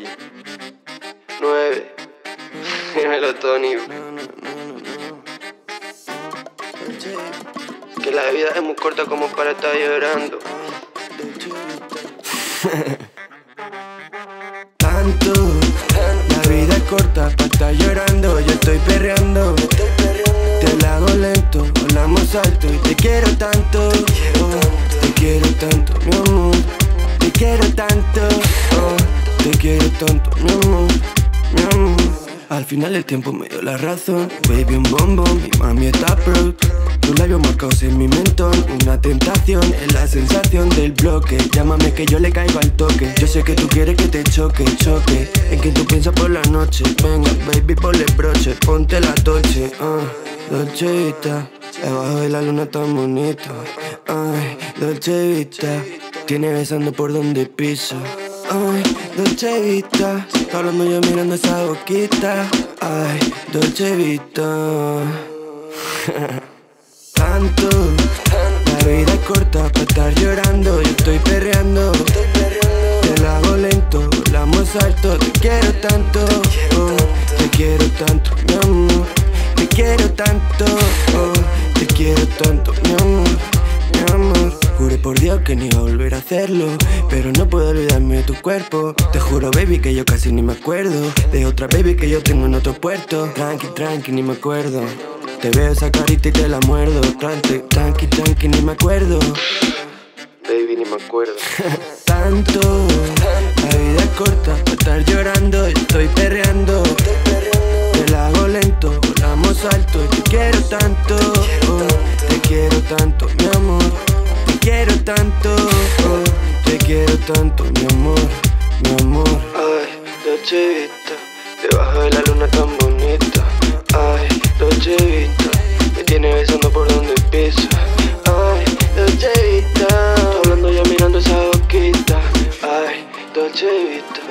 9. Dímelo, Tony. Que la vida es muy corta como para estar llorando. Tanto, la vida es corta para estar llorando. Yo estoy perreando, te la hago lento, volamos alto. Y te quiero tanto, te quiero tanto, mi amor. Te quiero tanto, te quiero tanto, mi amor, mi amor. Al final el tiempo me dio la razón. Baby, un bombón, mi mami está pro. Tus labios marcados en mi mentón. Una tentación, es la sensación del bloque. Llámame que yo le caigo al toque. Yo sé que tú quieres que te choque, choque. En que tú piensas por la noche. Venga, baby, ponle broche, ponte la toche. Dolce Vita, debajo de la luna tan bonita. Ay, Dolce Vita, tiene besando por donde pisa. Ay, Dolce Vita, hablando yo mirando esa boquita. Ay, Dolce Vita. Tanto, la vida es corta para estar llorando. Yo estoy perreando, te la hago lento, volamos alto. Te quiero tanto, te quiero tanto, mi amor. Te quiero tanto, te quiero tanto, mi amor, mi amor. Juré por Dios que no iba a volver a hacerlo, pero no puedo olvidarme de tu cuerpo. Te juro, baby, que yo casi ni me acuerdo de otra baby que yo tengo en otro puerto. Tranqui, tranqui, ni me acuerdo. Te veo esa carita y te la muerdo. Tranqui, tranqui, tranqui, ni me acuerdo. Baby, ni me acuerdo. Tanto, la vida es corta para estar llorando. Yo estoy perreando, te la hago lento, volamos alto. Y te quiero tanto, te quiero tanto, mi amor. Te quiero tanto, te quiero tanto, mi amor, mi amor. Ay, Dolce Vita, debajo de la luna tan bonita. Ay, Dolce Vita, me tiene besando por donde pisa. Ay, Dolce Vita, hablando ya mirando esa boquita. Ay, Dolce Vita.